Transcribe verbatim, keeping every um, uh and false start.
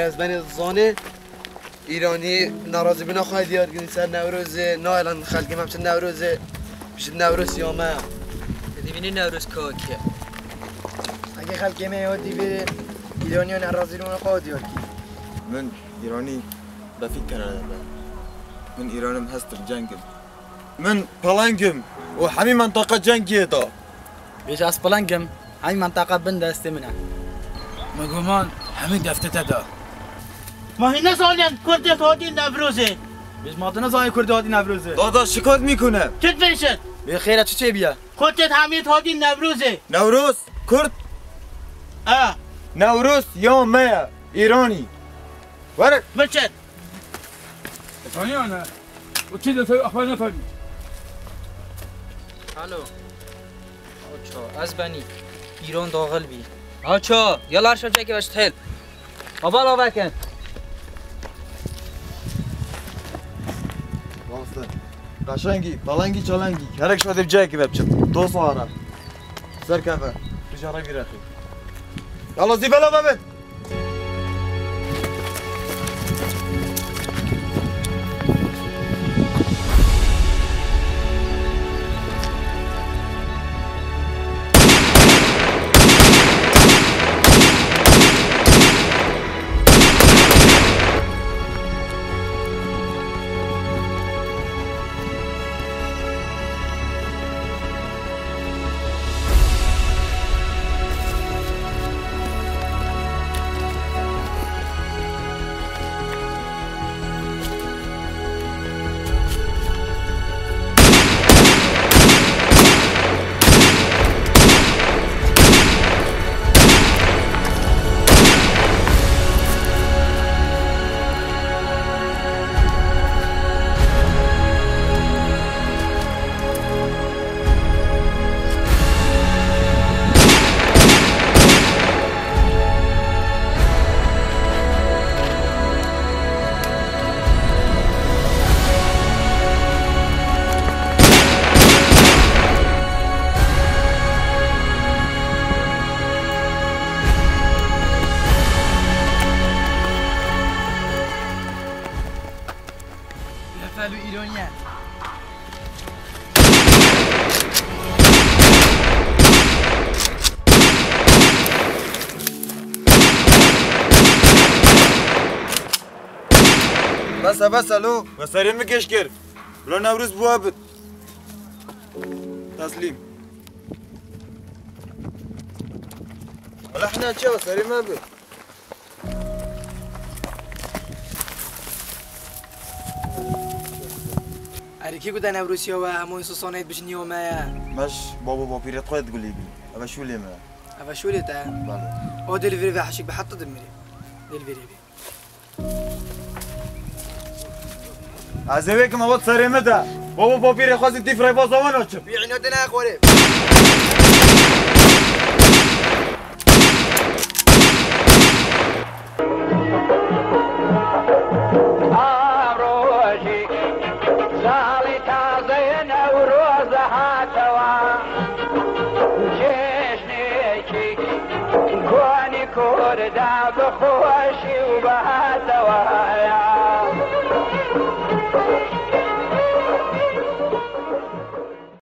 از بین زانه ایرانی ناراضی بنا خواهد دیار گنی سر نوروزه نه الان خلقی همچه نوروزه بشید نوروز یامه دیوینی نوروز کاکیه اگه خلقی میادی به ایرانی ها ناراضی بنا خواهد دیار کی من ایرانی رفیق کرده من ایرانم هست جنگم من پلنگم و همین منطقه جنگیه دا بیش از پلنگم همین منطقه بند است منه مگومان همین دفته دا ما هی نزانیم کرد هادی نوروزه بیش مادر نزانی کرد هادی نوروزه دادا شکایت میکنه چت برشد به خیره چه چه بیا کرد حمید هادی نوروزه نوروز کرد آه نوروز یوم مه ایرانی ورد بچت فانی آنه و چی دفعه اخبار نفهمی الو آچا از بنی ایران داخل بی آچا یلا ارشب جایی که باش تل آبال آبا کن واسه قشنگی پلنگی چلنگی هرک شده جایی که بچم دو ساعت سر کفه تجاره گیرخی یلا زیبلا ببین بس بس الو مساری میکش کرد لو نوروز بوا بد تسلیم ولی احنا چه مساری ما بد ارکی گوده نوروسی ها و همون سوسانیت بشنی و ما مش بابا با پیرت خواهد گلی بی اوه شولی ما اوه شولی تا بله او دلیوری و حشیک به حتی دمیری دلیوری بی از اوه که مواد سری مده بابا با پیرت خواهد دیفرای باز آوان آچم بیعینات نخوره دا بخوشي وبهدوايا